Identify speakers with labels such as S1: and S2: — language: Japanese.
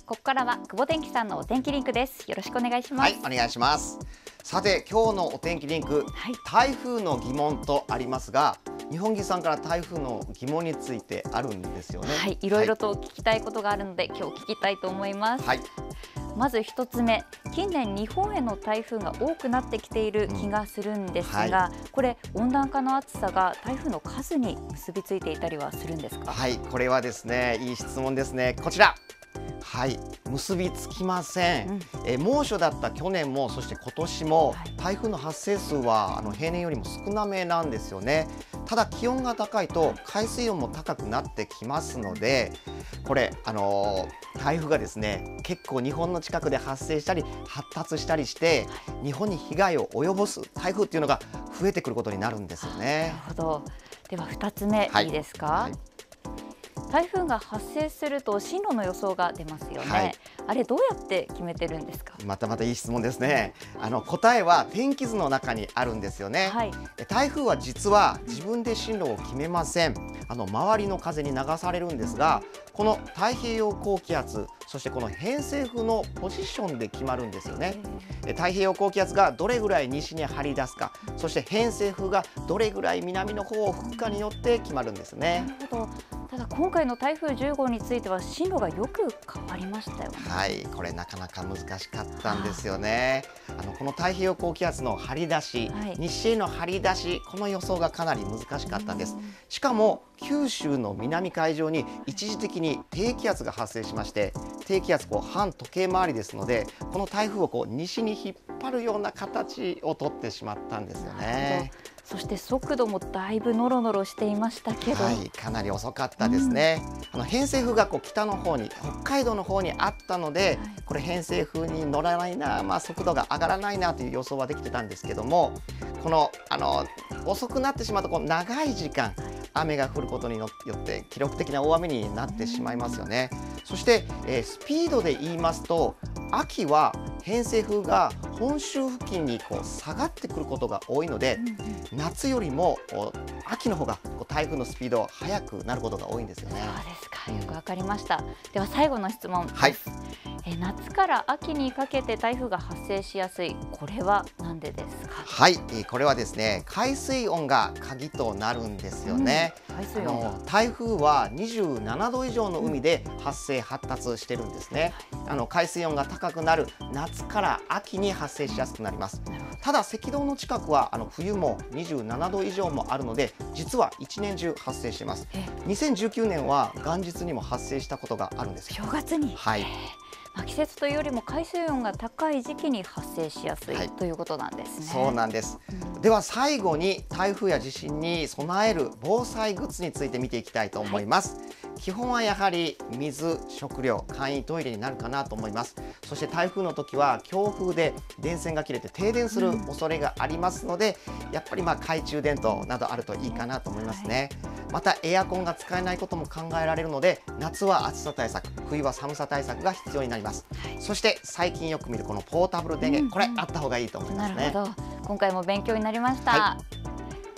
S1: ここからは久保天気さんのお天気リンクです。よろしくお願いします。
S2: はい、お願いします。さて、今日のお天気リンク、台風の疑問とありますが、日本木さんから台風の疑問についてあるんですよね。
S1: はい、いろいろと聞きたいことがあるので、今日聞きたいと思います。
S2: はい。
S1: まず一つ目、近年日本への台風が多くなってきている気がするんですが、これ温暖化の暑さが台風の数に結びついていたりはするんですか？
S2: はい、これはですね、いい質問ですね。こちら。はい、結びつきません。猛暑だった去年も、そして今年も台風の発生数は平年よりも少なめなんですよね。ただ気温が高いと海水温も高くなってきますので、これ台風がですね、結構日本の近くで発生したり発達したりして日本に被害を及ぼす台風っていうのが増えてくることになるんですよね。
S1: なるほど。では2つ目、いいですか？台風が発生すると進路の予想が出ますよね。あれどうやって決めてるんですか？
S2: またいい質問ですね。答えは天気図の中にあるんですよね。台風は実は自分で進路を決めません。周りの風に流されるんですが、この太平洋高気圧、そしてこの偏西風のポジションで決まるんですよね。太平洋高気圧がどれぐらい西に張り出すか、そして偏西風がどれぐらい南の方を吹くかによって決まるんですね。
S1: なるほど。ただ今回の台風10号については進路がよく変わりましたよね。
S2: はい、これなかなか難しかったんですよね。この太平洋高気圧の張り出し、西への張り出し、この予想がかなり難しかったんです。しかも九州の南海上に一時的に低気圧が発生しまして、低気圧反時計回りですので、この台風を西に引っ張るような形をとってしまったんですよね。
S1: そして速度もだいぶノロノロしていましたけど、
S2: かなり遅かったですね。偏西風が北の方に、北海道の方にあったので、これ偏西風に乗らないな、速度が上がらないなという予想はできてたんですけども、この遅くなってしまうと長い時間雨が降ることによって記録的な大雨になってしまいますよね。そして、スピードで言いますと、秋は偏西風が本州付近に下がってくることが多いので、夏よりも秋の方が台風のスピード速くなることが多いんですよね。
S1: そうですか、よくわかりました。では最後の質問です。夏から秋にかけて台風が発生しやすい、これはなんでですか？
S2: はい、これはですね、海水温が鍵となるんですよね。台風は27度以上の海で発生発達してるんですね。海水温が高くなる夏から秋に発生しやすくなります。ただ赤道の近くは冬も27度以上もあるので、実は一年中発生しています。2019年は元日にも発生したことがあるんです。
S1: 正月に。
S2: はい。
S1: 季節というよりも海水温が高い時期に発生しやすい、ということなんですね。
S2: そうなんです。では最後に台風や地震に備える防災グッズについて見ていきたいと思います。基本はやはり水、食料、簡易トイレになるかなと思います。そして台風の時は強風で電線が切れて停電する恐れがありますので、やっぱり懐中電灯などあるといいかなと思いますね。またエアコンが使えないことも考えられるので、夏は暑さ対策、冬は寒さ対策が必要になります。そして最近よく見るこのポータブル電源、これあった方がいいと思いますね。
S1: なるほど。今回も勉強になりました。